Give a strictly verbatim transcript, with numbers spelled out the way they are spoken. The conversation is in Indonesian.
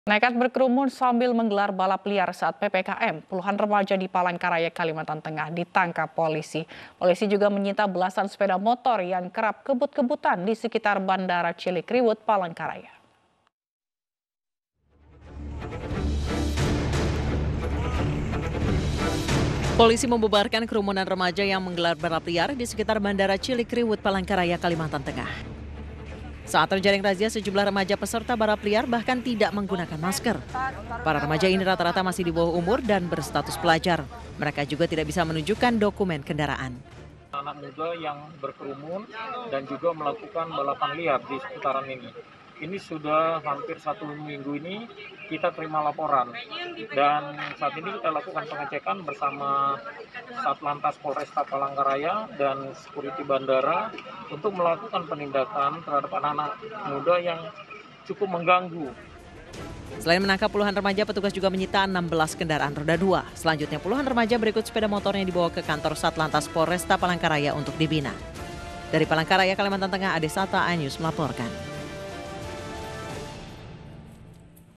Nekat berkerumun sambil menggelar balap liar saat P P K M, puluhan remaja di Palangkaraya, Kalimantan Tengah ditangkap polisi. Polisi juga menyita belasan sepeda motor yang kerap kebut-kebutan di sekitar Bandara Cilikriwut, Palangkaraya. Polisi membubarkan kerumunan remaja yang menggelar balap liar di sekitar Bandara Cilikriwut, Palangkaraya, Kalimantan Tengah. Saat terjaring razia, sejumlah remaja peserta balap liar bahkan tidak menggunakan masker. Para remaja ini rata-rata masih di bawah umur dan berstatus pelajar. Mereka juga tidak bisa menunjukkan dokumen kendaraan. Anak muda yang berkerumun dan juga melakukan balapan liar di seputaran ini. Ini sudah hampir satu minggu ini kita terima laporan dan saat ini kita lakukan pengecekan bersama Satlantas Polresta Palangkaraya dan Security Bandara untuk melakukan penindakan terhadap anak-anak muda yang cukup mengganggu. Selain menangkap puluhan remaja, petugas juga menyita enam belas kendaraan roda dua. Selanjutnya puluhan remaja berikut sepeda motor yang dibawa ke kantor Satlantas Polresta Palangkaraya untuk dibina. Dari Palangkaraya, Kalimantan Tengah, Ade Sata, iNews melaporkan.